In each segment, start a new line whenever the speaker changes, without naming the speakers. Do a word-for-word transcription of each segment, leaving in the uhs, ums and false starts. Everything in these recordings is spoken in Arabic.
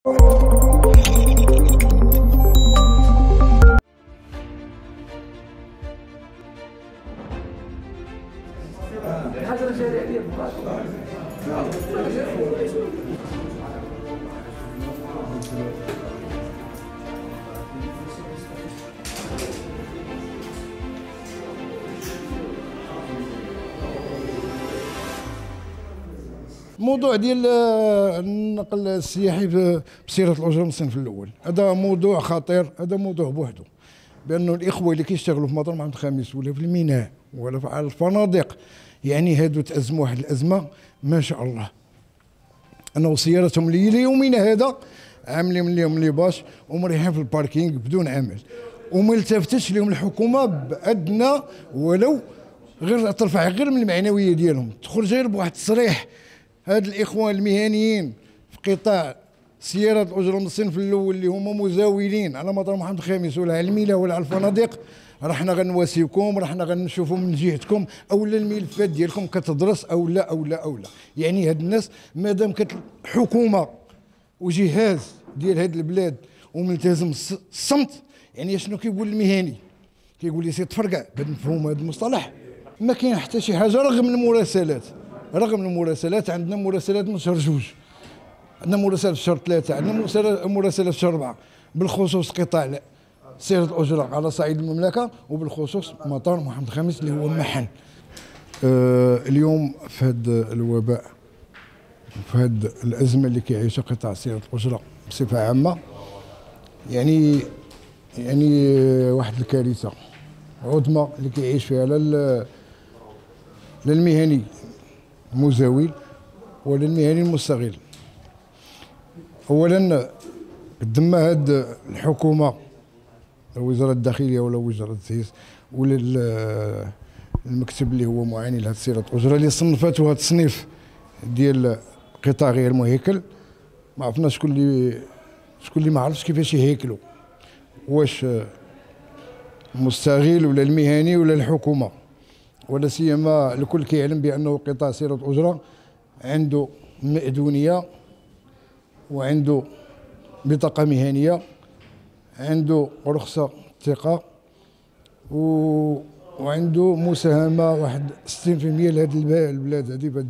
موضوع ديال النقل السياحي بسيرة الأجرة من الصنف الأول هذا موضوع خطير، هذا موضوع بوحده، بأنه الإخوة اللي كيشتغلوا في مطار محمد الخامس ولا في الميناء ولا في الفنادق يعني هادو تأزموا واحد الأزمة ما شاء الله، أنه سيارتهم ليلة يومنا هذا عاملين لهم لي باش ومريحين في الباركينغ بدون عمل، وما التفتش لهم الحكومة بأدنى ولو غير ترفع غير من المعنوية ديالهم، تخرج غير بواحد التصريح. هاد الإخوان المهنيين في قطاع سيارة الأجرة من الصنف الأول اللي هما مزاولين على مطار محمد الخامس ولا على الميناء ولا على الفنادق، راه حنا غنواسيوكم، راه حنا غنشوفوا من جهتكم اولا الملفات ديالكم كتدرس او لا او لا او لا، يعني هاد الناس مادام كانت الحكومة وجهاز ديال هاد البلاد وملتزم الصمت، يعني شنو كيقول المهني؟ كيقول لي سي تفرقع بهذا المفهوم هذا المصطلح، ما كاين حتى شي حاجة رغم المراسلات، رغم المراسلات عندنا مراسلات من شهر جوج، عندنا مراسلة في شهر ثلاثة، عندنا مراسلة في شهر أربعة بالخصوص قطاع سيارة الأجرة على صعيد المملكة وبالخصوص مطار محمد الخامس اللي هو محن. آه اليوم في هذا الوباء في هذه الأزمة اللي كيعيشها قطاع سيارة الأجرة بصفة عامة، يعني يعني واحد الكارثة عظمى اللي كيعيش فيها لا للمهني المزاول ولا المهني المستغل. اولا قدما هاد الحكومه وزاره الداخليه ولا وزاره التسييس ولا المكتب اللي هو معاني لهاد سيارة الأجرة اللي صنفته هاد التصنيف ديال قطاع غير مهيكل، ما عرفناش شكون اللي شكون اللي ما عرفش كيفاش يهيكلوا، واش المستغل ولا المهني ولا الحكومه، ولا سيما الكل كيعلم بانه قطاع سيارة الأجرة عنده مأذونيه وعنده بطاقه مهنيه، عنده رخصه ثقه و... وعنده مساهمه واحد ستين بالمئة لهذه البلاد هذه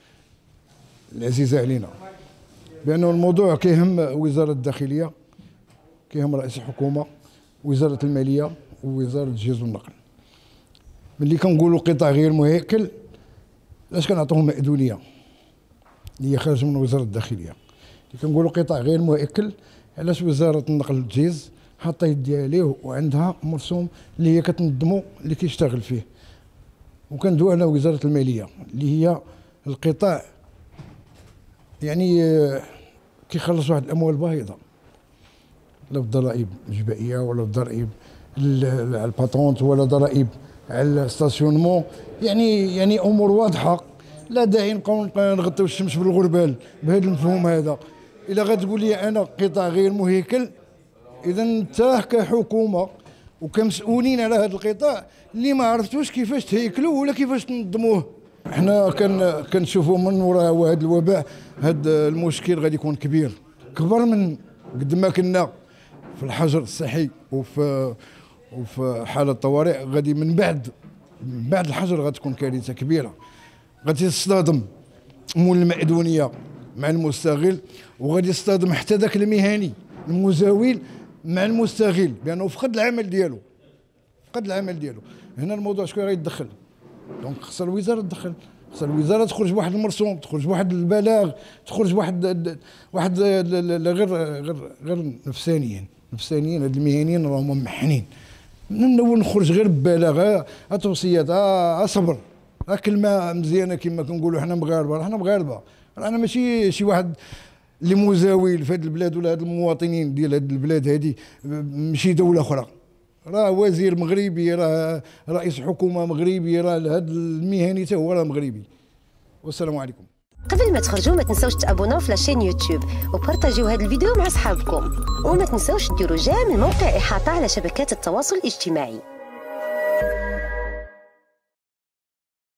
العزيزه علينا، بانه الموضوع كيهم وزاره الداخليه، كيهم رئيس الحكومه، وزاره الماليه ووزاره الجهاز والنقل. ملي كنقولوا قطاع غير مهيكل علاش كنعطوهم مأذونيه اللي هي خارج من وزاره الداخليه؟ اللي كنقولوا قطاع غير مهيكل علاش وزاره النقل والتجهيز حاطه يديها عليه وعندها مرسوم اللي هي كتنظمو اللي كيشتغل فيه. وكندوي على وزاره الماليه اللي هي القطاع يعني كيخلص واحد الاموال باهظه، لا بضرائب جبائيه ولا بضرائب على الباتونت ولا ضرائب على الستاسيونمون، يعني يعني امور واضحه، لا داعي نبقاو نغطيو الشمس بالغربال بهذا المفهوم هذا. الا غتقول لي انا قطاع غير مهيكل، اذا انت كحكومه وكمسؤولين على هذا القطاع اللي ما عرفتوش كيفاش تهيكلوه ولا كيفاش تنظموه. احنا كان كنشوفوا من وراء هذا الوباء هذا المشكل غادي يكون كبير، كبر من قد ما كنا في الحجر الصحي وفي وفي حاله الطوارئ، غادي من بعد من بعد الحجر غتكون كارثه كبيره، غادي تصطدم مول المأذونيه مع المستغل، وغادي يصطدم حتى ذاك المهني المزاول مع المستغل بانه فقد العمل ديالو فقد العمل ديالو. هنا الموضوع شكون غيتدخل؟ دونك خصها الوزاره تدخل، خصها الوزاره تخرج بواحد المرسوم، تخرج بواحد البلاغ، تخرج بواحد واحد غير غير غير نفسانيين نفسانيين هاد المهنيين راهم ممحنين. من الاول نخرج غير ببلاغ، ها توصيات، ها صبر، ها كلمه مزيانه كما كنقولوا حنا مغاربه، حنا مغاربه، رانا ماشي شي واحد اللي مزاول في هذه البلاد ولا هاد المواطنين ديال هذه البلاد هذه ماشي دوله اخرى، راه وزير مغربي، راه رئيس حكومه مغربي، راه هذا المهني حتى هو راه مغربي. والسلام عليكم.
قبل ما تخرجوا ما تنساوش تابوناو في لاشين يوتيوب وبارطاجيو هذا الفيديو مع اصحابكم، وما تنساوش ديروا جيم الموقع احاطه على شبكات التواصل الاجتماعي.